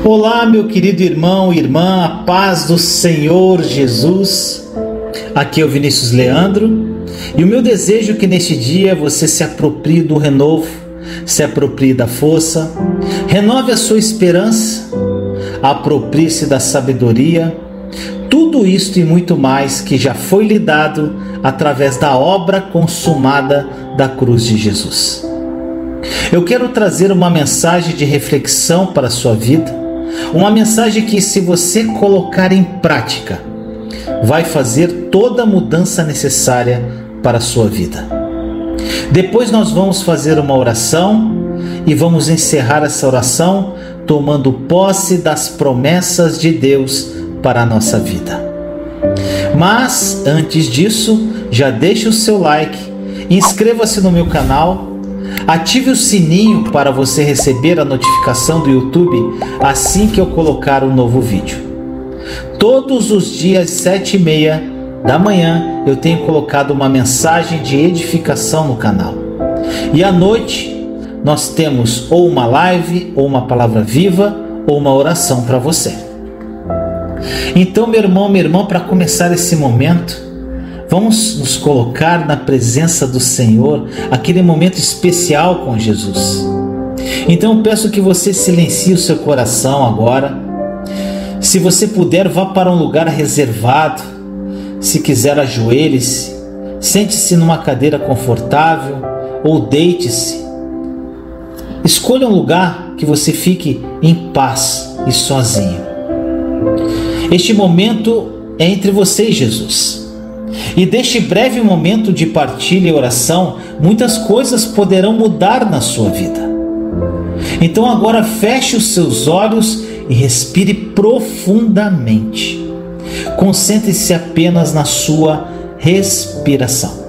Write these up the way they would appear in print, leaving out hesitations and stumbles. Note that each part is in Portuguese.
Olá, meu querido irmão e irmã, a paz do Senhor Jesus. Aqui é o Vinícius Leandro e o meu desejo é que neste dia você se aproprie do renovo, se aproprie da força, renove a sua esperança, aproprie-se da sabedoria, tudo isto e muito mais que já foi lhe dado através da obra consumada da cruz de Jesus. Eu quero trazer uma mensagem de reflexão para a sua vida, uma mensagem que, se você colocar em prática, vai fazer toda a mudança necessária para a sua vida. Depois nós vamos fazer uma oração e vamos encerrar essa oração tomando posse das promessas de Deus para a nossa vida. Mas, antes disso, já deixe o seu like, inscreva-se no meu canal, ative o sininho para você receber a notificação do YouTube assim que eu colocar um novo vídeo. Todos os dias, 7h30 da manhã, eu tenho colocado uma mensagem de edificação no canal. E à noite, nós temos ou uma live, ou uma palavra viva, ou uma oração para você. Então, meu irmão, minha irmã, para começar esse momento, vamos nos colocar na presença do Senhor, aquele momento especial com Jesus. Então eu peço que você silencie o seu coração agora. Se você puder, vá para um lugar reservado. Se quiser, ajoelhe-se, sente-se numa cadeira confortável ou deite-se. Escolha um lugar que você fique em paz e sozinho. Este momento é entre você e Jesus. E deste breve momento de partilha e oração, muitas coisas poderão mudar na sua vida. Então agora feche os seus olhos e respire profundamente. Concentre-se apenas na sua respiração.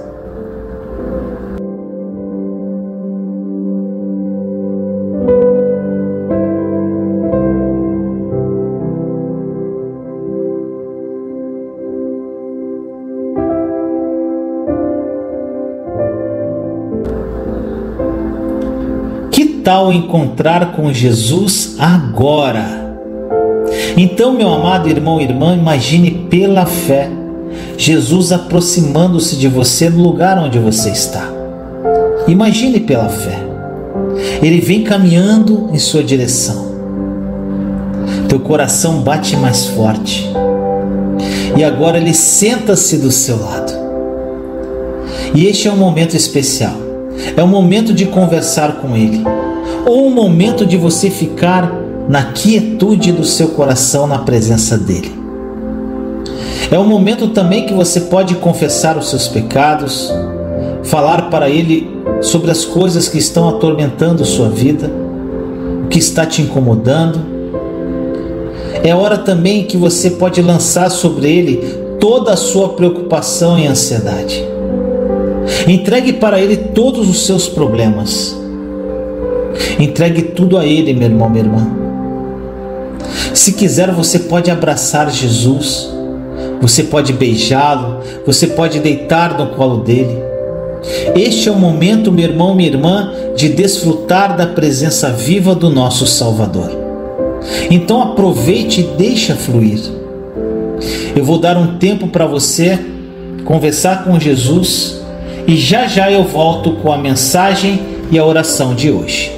Que tal encontrar com Jesus agora? Então, meu amado irmão e irmã, imagine pela fé Jesus aproximando-se de você no lugar onde você está. Imagine pela fé. Ele vem caminhando em sua direção. Teu coração bate mais forte. E agora ele senta-se do seu lado. E este é um momento especial. É um momento de conversar com ele. Ou um momento de você ficar na quietude do seu coração na presença dele. É um momento também que você pode confessar os seus pecados, falar para ele sobre as coisas que estão atormentando sua vida, o que está te incomodando. É hora também que você pode lançar sobre ele toda a sua preocupação e ansiedade. Entregue para ele todos os seus problemas. Entregue tudo a ele, meu irmão, minha irmã. Se quiser, você pode abraçar Jesus, você pode beijá-lo, você pode deitar no colo dele. Este é o momento, meu irmão, minha irmã, de desfrutar da presença viva do nosso Salvador. Então aproveite e deixa fluir. Eu vou dar um tempo para você conversar com Jesus e já já eu volto com a mensagem e a oração de hoje.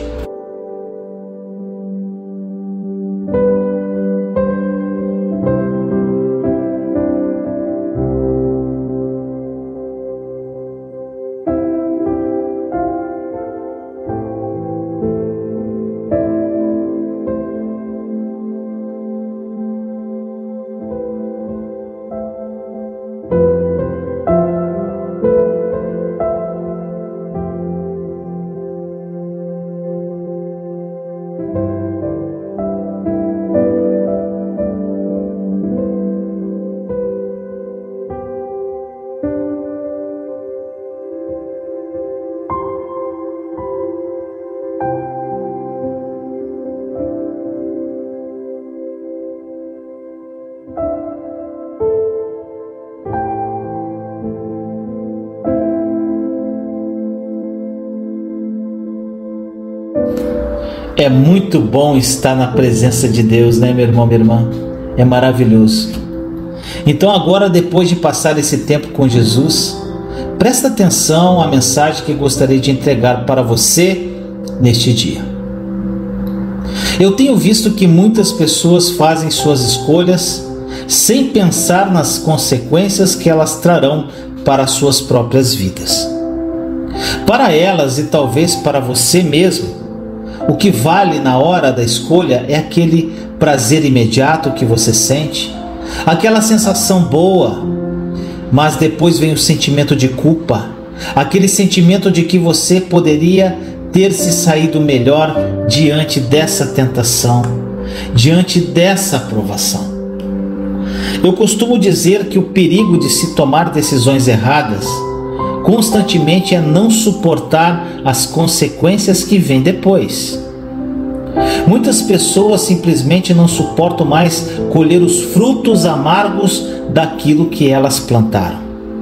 É muito bom estar na presença de Deus, né, meu irmão, minha irmã? É maravilhoso. Então agora, depois de passar esse tempo com Jesus, presta atenção à mensagem que gostaria de entregar para você neste dia. Eu tenho visto que muitas pessoas fazem suas escolhas sem pensar nas consequências que elas trarão para as suas próprias vidas. Para elas e talvez para você mesmo, o que vale na hora da escolha é aquele prazer imediato que você sente, aquela sensação boa, mas depois vem o sentimento de culpa, aquele sentimento de que você poderia ter se saído melhor diante dessa tentação, diante dessa provação. Eu costumo dizer que o perigo de se tomar decisões erradas constantemente é não suportar as consequências que vêm depois. Muitas pessoas simplesmente não suportam mais colher os frutos amargos daquilo que elas plantaram.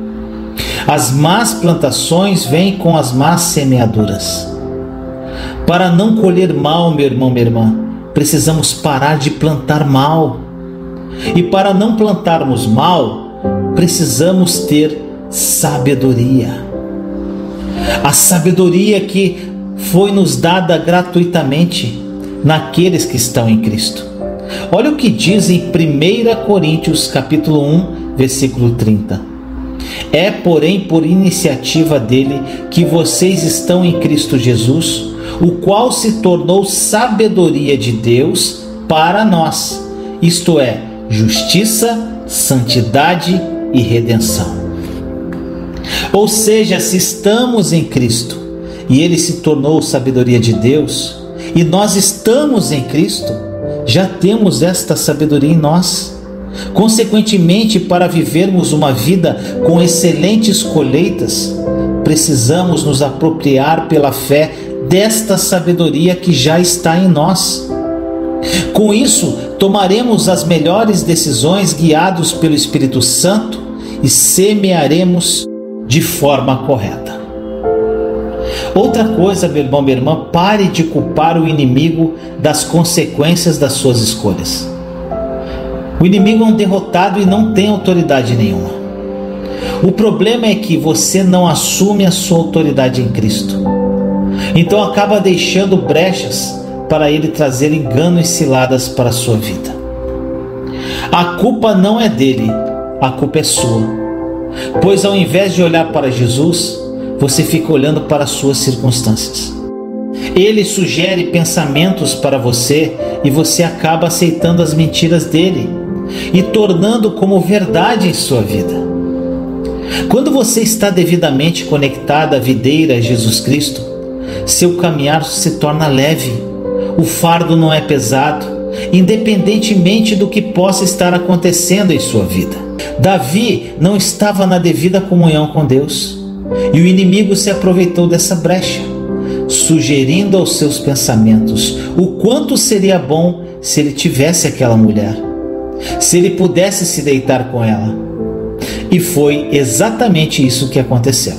As más plantações vêm com as más semeaduras. Para não colher mal, meu irmão, minha irmã, precisamos parar de plantar mal. E para não plantarmos mal, precisamos ter sabedoria. A sabedoria que foi nos dada gratuitamente naqueles que estão em Cristo. Olha o que diz em 1 Coríntios capítulo 1, versículo 30. É, porém, por iniciativa dele que vocês estão em Cristo Jesus, o qual se tornou sabedoria de Deus para nós, isto é, justiça, santidade e redenção. Ou seja, se estamos em Cristo e Ele se tornou sabedoria de Deus, e nós estamos em Cristo, já temos esta sabedoria em nós. Consequentemente, para vivermos uma vida com excelentes colheitas, precisamos nos apropriar pela fé desta sabedoria que já está em nós. Com isso, tomaremos as melhores decisões guiados pelo Espírito Santo e semearemos de forma correta. Outra coisa, meu irmão, minha irmã, pare de culpar o inimigo das consequências das suas escolhas. O inimigo é um derrotado e não tem autoridade nenhuma. O problema é que você não assume a sua autoridade em Cristo. Então acaba deixando brechas para ele trazer engano e ciladas para a sua vida. A culpa não é dele, a culpa é sua. Pois ao invés de olhar para Jesus, você fica olhando para as suas circunstâncias. Ele sugere pensamentos para você e você acaba aceitando as mentiras dele e tornando como verdade em sua vida. Quando você está devidamente conectado à videira Jesus Cristo, seu caminhar se torna leve, o fardo não é pesado, independentemente do que possa estar acontecendo em sua vida. Davi não estava na devida comunhão com Deus, e o inimigo se aproveitou dessa brecha, sugerindo aos seus pensamentos o quanto seria bom se ele tivesse aquela mulher, se ele pudesse se deitar com ela. E foi exatamente isso que aconteceu.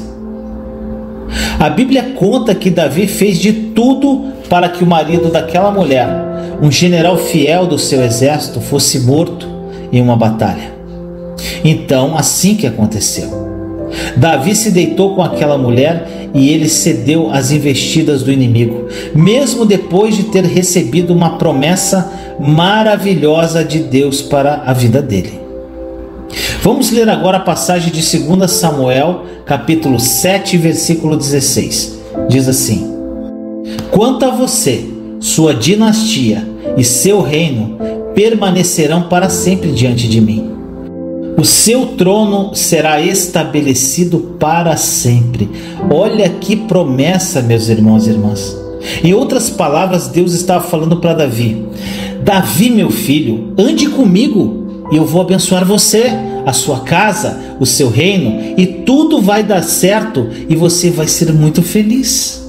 A Bíblia conta que Davi fez de tudo para que o marido daquela mulher, um general fiel do seu exército, fosse morto em uma batalha. Então, assim que aconteceu. Davi se deitou com aquela mulher e ele cedeu às investidas do inimigo, mesmo depois de ter recebido uma promessa maravilhosa de Deus para a vida dele. Vamos ler agora a passagem de 2 Samuel, capítulo 7, versículo 16. Diz assim: Quanto a você, sua dinastia e seu reino permanecerão para sempre diante de mim. O seu trono será estabelecido para sempre. Olha que promessa, meus irmãos e irmãs. Em outras palavras, Deus estava falando para Davi: Davi, meu filho, ande comigo e eu vou abençoar você, a sua casa, o seu reino, e tudo vai dar certo e você vai ser muito feliz.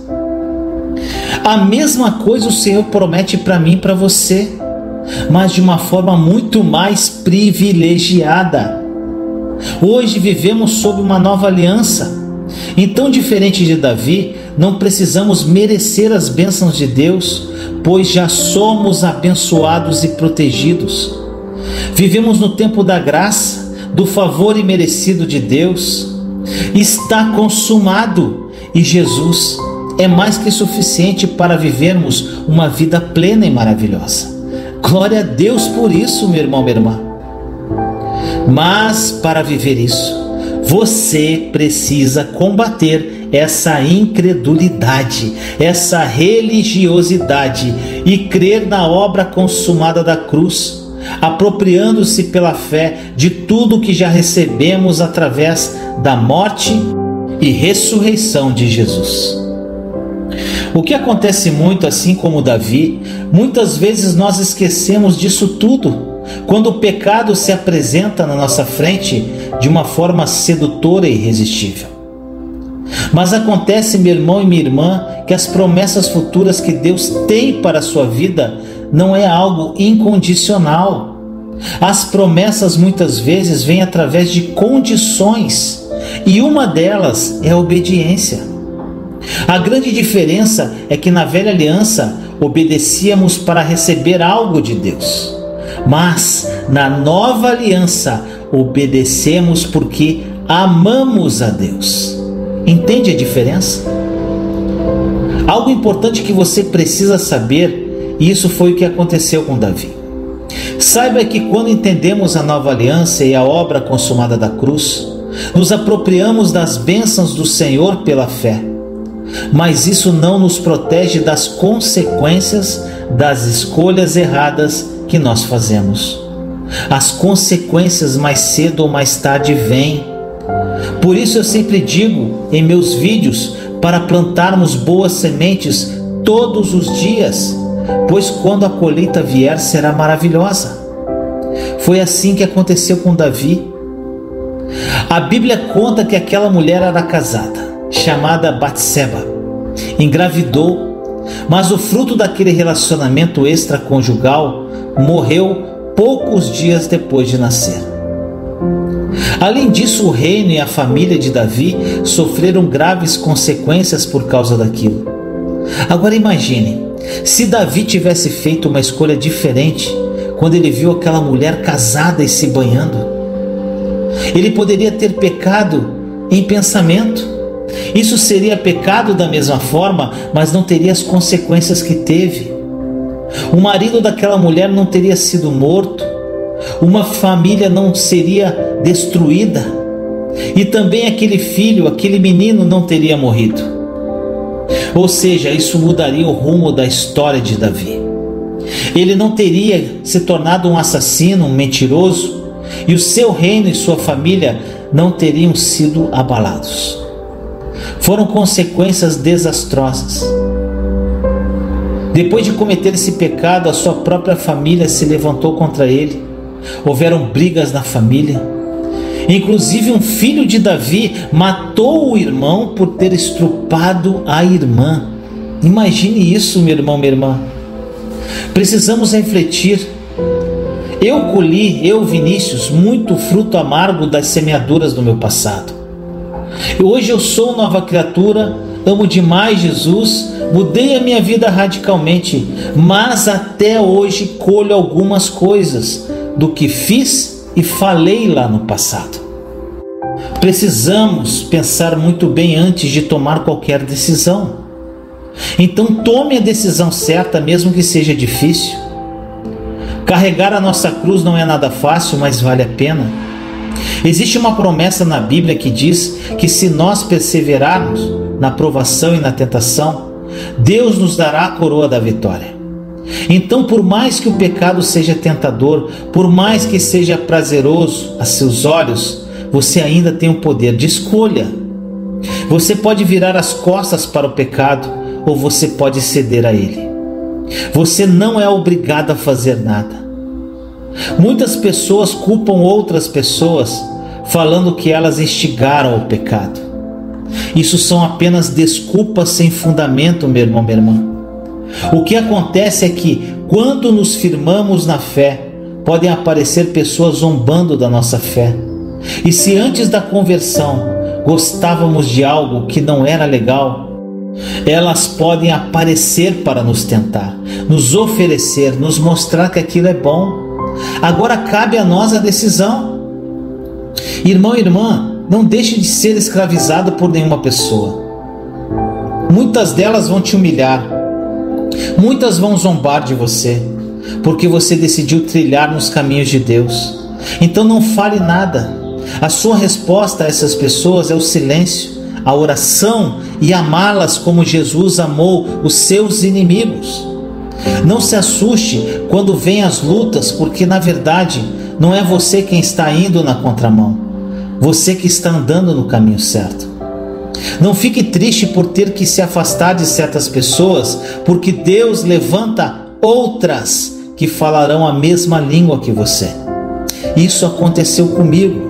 A mesma coisa o Senhor promete para mim e para você, mas de uma forma muito mais privilegiada. Hoje vivemos sob uma nova aliança Então, diferente de Davi, não precisamos merecer as bênçãos de Deus, pois já somos abençoados e protegidos. Vivemos no tempo da graça, do favor imerecido de Deus. Está consumado e Jesus é mais que suficiente para vivermos uma vida plena e maravilhosa. Glória a Deus por isso, meu irmão, minha irmã. Mas para viver isso, você precisa combater essa incredulidade, essa religiosidade e crer na obra consumada da cruz, apropriando-se pela fé de tudo que já recebemos através da morte e ressurreição de Jesus. O que acontece muito, assim como Davi, muitas vezes nós esquecemos disso tudo quando o pecado se apresenta na nossa frente de uma forma sedutora e irresistível. Mas acontece, meu irmão e minha irmã, que as promessas futuras que Deus tem para a sua vida não é algo incondicional. As promessas muitas vezes vêm através de condições, e uma delas é a obediência. A grande diferença é que na velha aliança obedecíamos para receber algo de Deus, mas na nova aliança obedecemos porque amamos a Deus. Entende a diferença? Algo importante que você precisa saber, e isso foi o que aconteceu com Davi. Saiba que quando entendemos a nova aliança e a obra consumada da cruz, nos apropriamos das bênçãos do Senhor pela fé. Mas isso não nos protege das consequências das escolhas erradas que nós fazemos. As consequências mais cedo ou mais tarde vêm. Por isso eu sempre digo em meus vídeos para plantarmos boas sementes todos os dias, pois quando a colheita vier será maravilhosa. Foi assim que aconteceu com Davi. A Bíblia conta que aquela mulher era casada, chamada Batseba, engravidou, mas o fruto daquele relacionamento extraconjugal morreu poucos dias depois de nascer. Além disso, o reino e a família de Davi sofreram graves consequências por causa daquilo. Agora imagine, se Davi tivesse feito uma escolha diferente quando ele viu aquela mulher casada e se banhando. Ele poderia ter pecado em pensamento. Isso seria pecado da mesma forma, mas não teria as consequências que teve. O marido daquela mulher não teria sido morto, uma família não seria destruída, e também aquele filho, aquele menino não teria morrido. Ou seja, isso mudaria o rumo da história de Davi. Ele não teria se tornado um assassino, um mentiroso, e o seu reino e sua família não teriam sido abalados. Foram consequências desastrosas. Depois de cometer esse pecado, a sua própria família se levantou contra ele. Houveram brigas na família. Inclusive um filho de Davi matou o irmão por ter estrupado a irmã. Imagine isso, meu irmão, minha irmã. Precisamos refletir. Eu, Vinícius, muito fruto amargo das semeaduras do meu passado. Hoje eu sou nova criatura, amo demais Jesus, mudei a minha vida radicalmente, mas até hoje colho algumas coisas do que fiz e falei lá no passado. Precisamos pensar muito bem antes de tomar qualquer decisão. Então tome a decisão certa, mesmo que seja difícil. Carregar a nossa cruz não é nada fácil, mas vale a pena. Existe uma promessa na Bíblia que diz que se nós perseverarmos na provação e na tentação, Deus nos dará a coroa da vitória. Então, por mais que o pecado seja tentador, por mais que seja prazeroso a seus olhos, você ainda tem o poder de escolha. Você pode virar as costas para o pecado ou você pode ceder a ele. Você não é obrigado a fazer nada. Muitas pessoas culpam outras pessoas, falando que elas instigaram o pecado. Isso são apenas desculpas sem fundamento, meu irmão, minha irmã. O que acontece é que, quando nos firmamos na fé, podem aparecer pessoas zombando da nossa fé. E se antes da conversão gostávamos de algo que não era legal, elas podem aparecer para nos tentar, nos oferecer, nos mostrar que aquilo é bom. Agora cabe a nós a decisão. Irmão e irmã, não deixe de ser escravizado por nenhuma pessoa. Muitas delas vão te humilhar, muitas vão zombar de você, porque você decidiu trilhar nos caminhos de Deus. Então não fale nada. A sua resposta a essas pessoas é o silêncio, a oração e amá-las como Jesus amou os seus inimigos. Não se assuste quando vêm as lutas, porque na verdade não é você quem está indo na contramão, você que está andando no caminho certo. Não fique triste por ter que se afastar de certas pessoas, porque Deus levanta outras que falarão a mesma língua que você. Isso aconteceu comigo.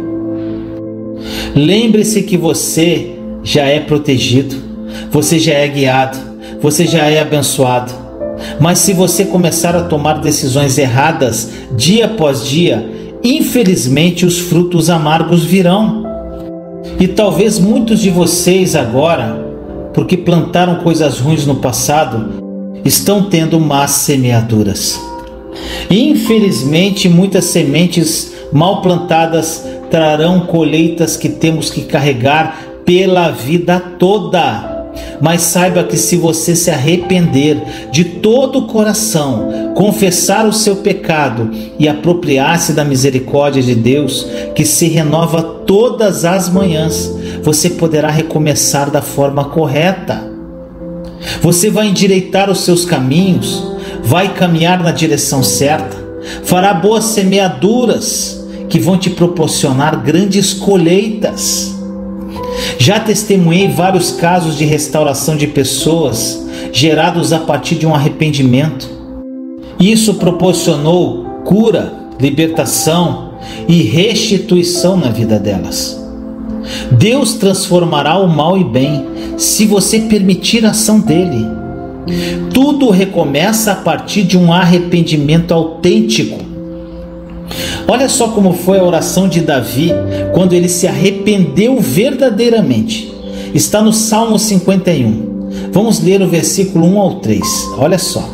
Lembre-se que você já é protegido, você já é guiado, você já é abençoado. Mas se você começar a tomar decisões erradas dia após dia, infelizmente os frutos amargos virão. E talvez muitos de vocês agora, porque plantaram coisas ruins no passado, estão tendo más semeaduras. Infelizmente, muitas sementes mal plantadas trarão colheitas que temos que carregar pela vida toda. Mas saiba que se você se arrepender de todo o coração, confessar o seu pecado e apropriar-se da misericórdia de Deus, que se renova todas as manhãs, você poderá recomeçar da forma correta. Você vai endireitar os seus caminhos, vai caminhar na direção certa, fará boas semeaduras que vão te proporcionar grandes colheitas. Já testemunhei vários casos de restauração de pessoas gerados a partir de um arrependimento. Isso proporcionou cura, libertação e restituição na vida delas. Deus transformará o mal em bem se você permitir a ação dele. Tudo recomeça a partir de um arrependimento autêntico. Olha só como foi a oração de Davi quando ele se arrependeu verdadeiramente. Está no Salmo 51. Vamos ler o versículo 1 ao 3. Olha só.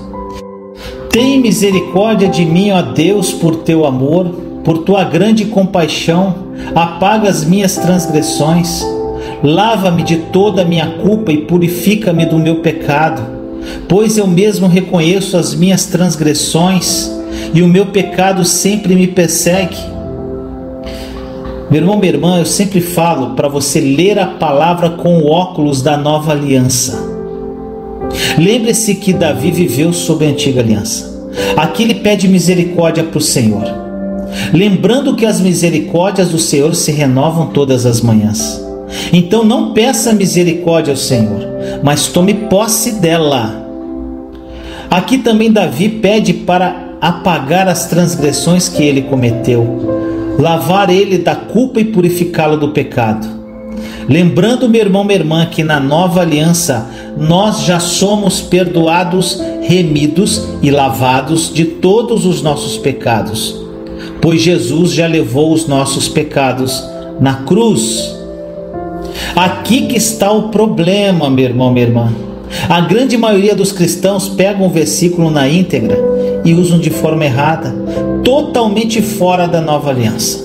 Tem misericórdia de mim, ó Deus, por teu amor, por tua grande compaixão, apaga as minhas transgressões. Lava-me de toda a minha culpa e purifica-me do meu pecado, pois eu mesmo reconheço as minhas transgressões e o meu pecado sempre me persegue. Meu irmão, minha irmã, eu sempre falo para você ler a palavra com o óculos da nova aliança. Lembre-se que Davi viveu sob a antiga aliança. Aqui ele pede misericórdia para o Senhor, lembrando que as misericórdias do Senhor se renovam todas as manhãs. Então não peça misericórdia ao Senhor, mas tome posse dela. Aqui também Davi pede para apagar as transgressões que ele cometeu, lavar ele da culpa e purificá-lo do pecado. Lembrando, meu irmão, minha irmã, que na nova aliança nós já somos perdoados, remidos e lavados de todos os nossos pecados, pois Jesus já levou os nossos pecados na cruz. Aqui que está o problema, meu irmão, minha irmã. A grande maioria dos cristãos pegam o versículo na íntegra e usam de forma errada, totalmente fora da nova aliança.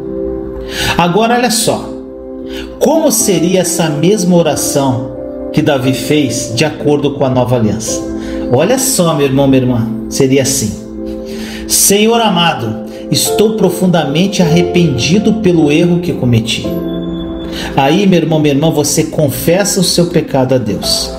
Agora olha só, como seria essa mesma oração que Davi fez de acordo com a nova aliança? Olha só, meu irmão, minha irmã, seria assim: Senhor amado, estou profundamente arrependido pelo erro que cometi. Aí, meu irmão, minha irmã, você confessa o seu pecado a Deus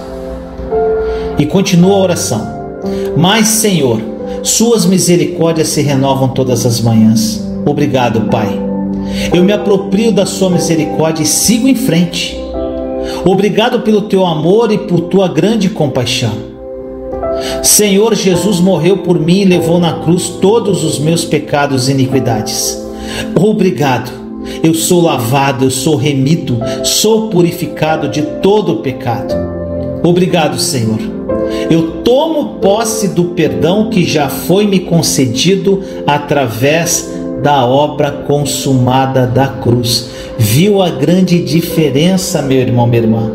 e continua a oração. Mas, Senhor, suas misericórdias se renovam todas as manhãs. Obrigado, Pai. Eu me aproprio da sua misericórdia e sigo em frente. Obrigado pelo teu amor e por tua grande compaixão. Senhor, Jesus morreu por mim e levou na cruz todos os meus pecados e iniquidades. Obrigado. Eu sou lavado, eu sou remido, sou purificado de todo o pecado. Obrigado, Senhor. Eu tomo posse do perdão que já foi me concedido através da obra consumada da cruz. Viu a grande diferença, meu irmão, minha irmã?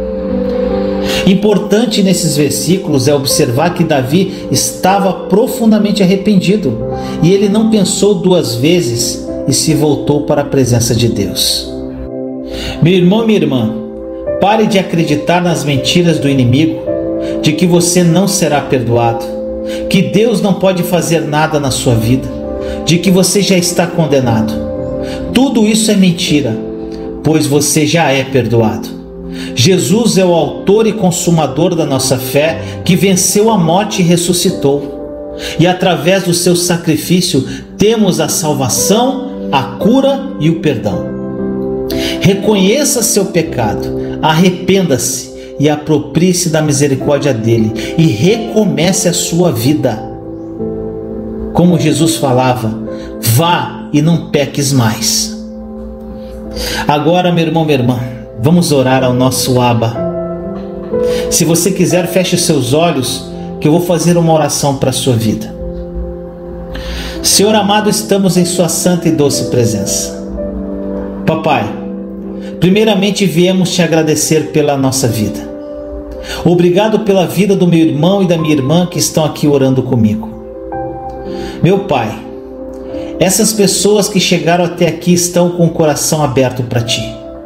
Importante nesses versículos é observar que Davi estava profundamente arrependido e ele não pensou duas vezes e se voltou para a presença de Deus. Meu irmão, minha irmã, pare de acreditar nas mentiras do inimigo, de que você não será perdoado, que Deus não pode fazer nada na sua vida, de que você já está condenado. Tudo isso é mentira, pois você já é perdoado. Jesus é o autor e consumador da nossa fé, que venceu a morte e ressuscitou. E através do seu sacrifício temos a salvação, a cura e o perdão. Reconheça seu pecado, arrependa-se e aproprie-se da misericórdia dele e recomece a sua vida. Como Jesus falava, vá e não peques mais. Agora, meu irmão, minha irmã, vamos orar ao nosso Abba. Se você quiser, feche os seus olhos, que eu vou fazer uma oração para a sua vida. Senhor amado, estamos em sua santa e doce presença. Papai, primeiramente viemos te agradecer pela nossa vida. Obrigado pela vida do meu irmão e da minha irmã que estão aqui orando comigo. Meu Pai, essas pessoas que chegaram até aqui estão com o coração aberto para Ti.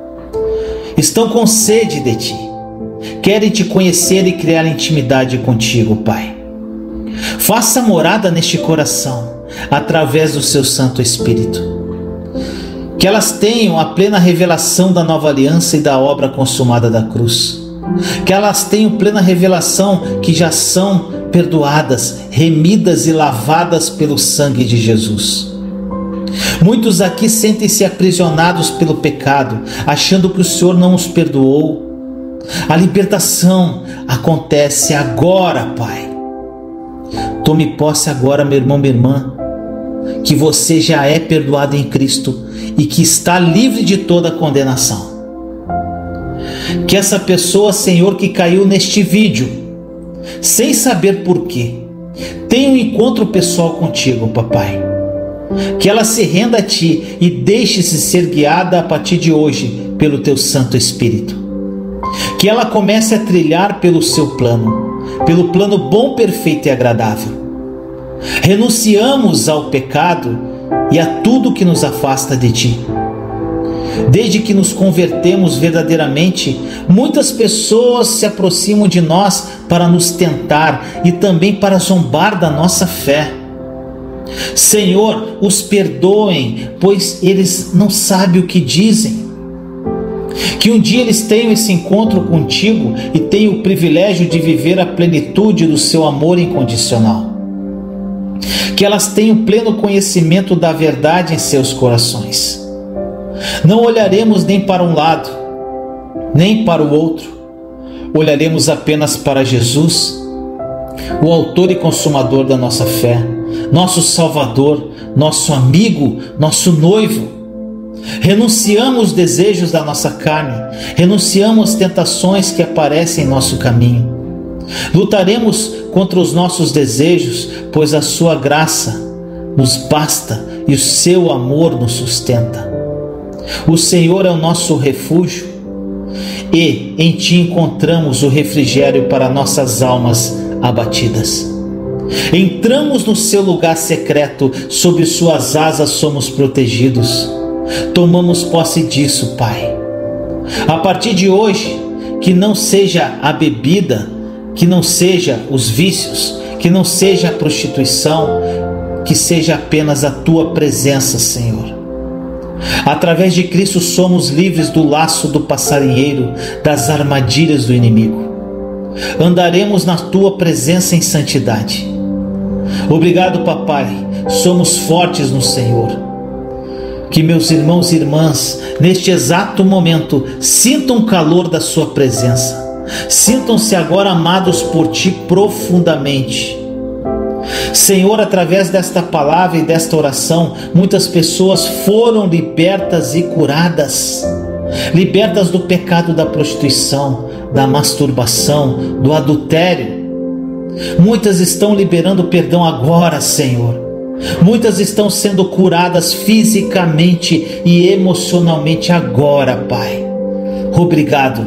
Estão com sede de Ti. Querem Te conhecer e criar intimidade contigo, Pai. Faça morada neste coração, através do Seu Santo Espírito. Que elas tenham a plena revelação da nova aliança e da obra consumada da cruz. Que elas tenham plena revelação que já são perdoadas, remidas e lavadas pelo sangue de Jesus. Muitos aqui sentem-se aprisionados pelo pecado, achando que o Senhor não os perdoou. A libertação acontece agora, Pai. Tome posse agora, meu irmão, minha irmã, que você já é perdoado em Cristo e que está livre de toda condenação. Que essa pessoa, Senhor, que caiu neste vídeo, sem saber porquê, tenha um encontro pessoal contigo, Papai. Que ela se renda a Ti e deixe-se ser guiada a partir de hoje pelo Teu Santo Espírito. Que ela comece a trilhar pelo Seu plano, pelo plano bom, perfeito e agradável. Renunciamos ao pecado e a tudo que nos afasta de Ti. Desde que nos convertemos verdadeiramente, muitas pessoas se aproximam de nós para nos tentar e também para zombar da nossa fé. Senhor, os perdoem, pois eles não sabem o que dizem. Que um dia eles tenham esse encontro contigo e tenham o privilégio de viver a plenitude do seu amor incondicional. Que elas tenham pleno conhecimento da verdade em seus corações. Não olharemos nem para um lado, nem para o outro. Olharemos apenas para Jesus, o autor e consumador da nossa fé, nosso Salvador, nosso amigo, nosso noivo. Renunciamos os desejos da nossa carne, renunciamos as tentações que aparecem em nosso caminho. Lutaremos contra os nossos desejos, pois a sua graça nos basta e o seu amor nos sustenta. O Senhor é o nosso refúgio e em Ti encontramos o refrigério para nossas almas abatidas. Entramos no seu lugar secreto, sob suas asas somos protegidos. Tomamos posse disso, Pai. A partir de hoje, que não seja a bebida, que não seja os vícios, que não seja a prostituição, que seja apenas a Tua presença, Senhor. Através de Cristo somos livres do laço do passarinheiro, das armadilhas do inimigo. Andaremos na Tua presença em santidade. Obrigado, Papai, somos fortes no Senhor. Que meus irmãos e irmãs, neste exato momento, sintam o calor da Sua presença. Sintam-se agora amados por Ti profundamente. Senhor, através desta palavra e desta oração, muitas pessoas foram libertas e curadas. Libertas do pecado da prostituição, da masturbação, do adultério. Muitas estão liberando perdão agora, Senhor. Muitas estão sendo curadas fisicamente e emocionalmente agora, Pai. Obrigado.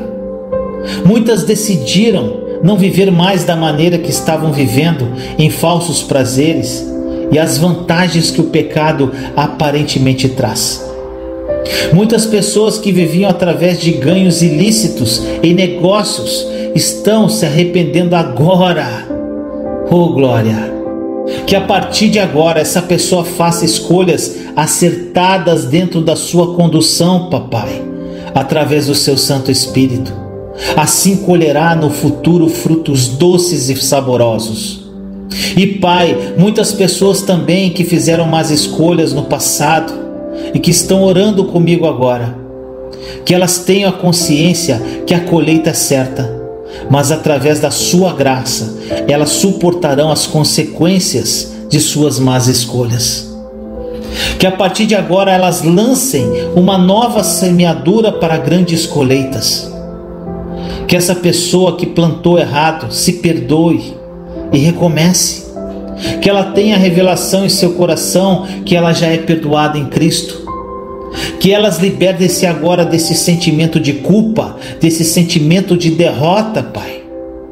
Muitas decidiram não viver mais da maneira que estavam vivendo, em falsos prazeres e as vantagens que o pecado aparentemente traz. Muitas pessoas que viviam através de ganhos ilícitos em negócios estão se arrependendo agora. Oh, glória! Que a partir de agora essa pessoa faça escolhas acertadas dentro da sua condução, papai, através do seu Santo Espírito. Assim colherá no futuro frutos doces e saborosos. E Pai, muitas pessoas também que fizeram más escolhas no passado e que estão orando comigo agora, que elas tenham a consciência que a colheita é certa, mas através da sua graça, elas suportarão as consequências de suas más escolhas. Que a partir de agora elas lancem uma nova semeadura para grandes colheitas. Que essa pessoa que plantou errado se perdoe e recomece. Que ela tenha revelação em seu coração que ela já é perdoada em Cristo. Que elas libertem-se agora desse sentimento de culpa, desse sentimento de derrota, Pai.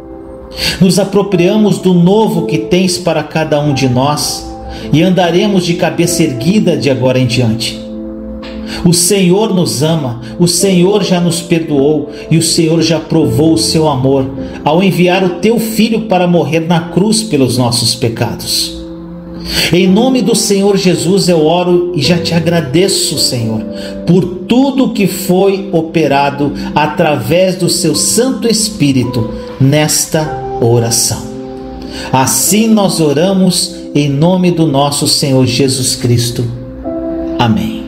Nos apropriamos do novo que tens para cada um de nós e andaremos de cabeça erguida de agora em diante. O Senhor nos ama, o Senhor já nos perdoou e o Senhor já provou o seu amor ao enviar o teu Filho para morrer na cruz pelos nossos pecados. Em nome do Senhor Jesus eu oro e já te agradeço, Senhor, por tudo que foi operado através do seu Santo Espírito nesta oração. Assim nós oramos em nome do nosso Senhor Jesus Cristo. Amém.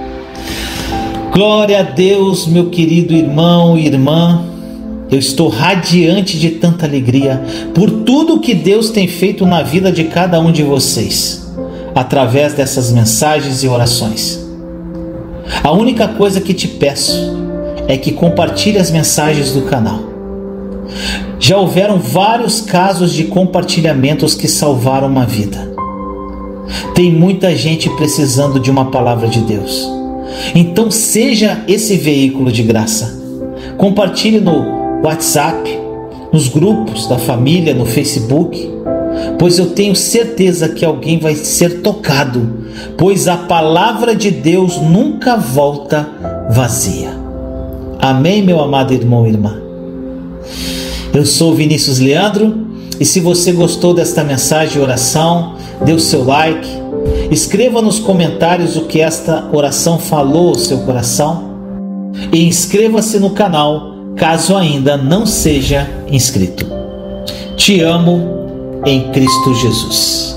Glória a Deus, meu querido irmão e irmã. Eu estou radiante de tanta alegria por tudo que Deus tem feito na vida de cada um de vocês, através dessas mensagens e orações. A única coisa que te peço é que compartilhe as mensagens do canal. Já houveram vários casos de compartilhamentos que salvaram uma vida. Tem muita gente precisando de uma palavra de Deus. Então seja esse veículo de graça. Compartilhe no WhatsApp, nos grupos da família, no Facebook, pois eu tenho certeza que alguém vai ser tocado, pois a palavra de Deus nunca volta vazia. Amém, meu amado irmão e irmã? Eu sou Vinícius Leandro e se você gostou desta mensagem de oração, dê o seu like, escreva nos comentários o que esta oração falou ao seu coração e inscreva-se no canal caso ainda não seja inscrito. Te amo em Cristo Jesus.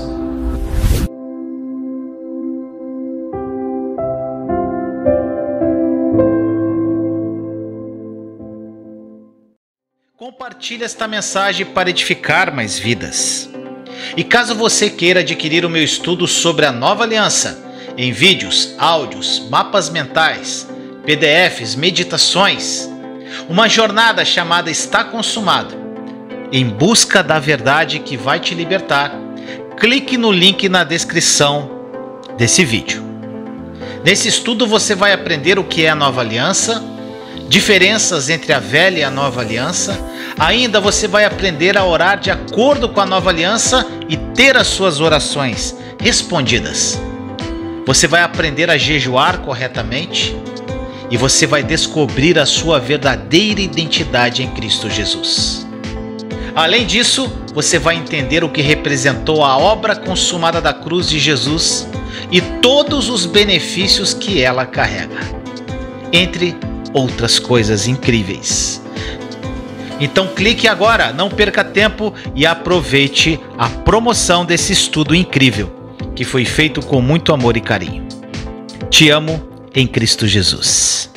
Compartilhe esta mensagem para edificar mais vidas. E caso você queira adquirir o meu estudo sobre a Nova Aliança, em vídeos, áudios, mapas mentais, PDFs, meditações, uma jornada chamada Está Consumado, em busca da verdade que vai te libertar, clique no link na descrição desse vídeo. Nesse estudo você vai aprender o que é a Nova Aliança, diferenças entre a Velha e a Nova Aliança. Ainda você vai aprender a orar de acordo com a Nova Aliança e ter as suas orações respondidas. Você vai aprender a jejuar corretamente e você vai descobrir a sua verdadeira identidade em Cristo Jesus. Além disso, você vai entender o que representou a obra consumada da cruz de Jesus e todos os benefícios que ela carrega, entre outras coisas incríveis. Então clique agora, não perca tempo e aproveite a promoção desse estudo incrível, que foi feito com muito amor e carinho. Te amo em Cristo Jesus.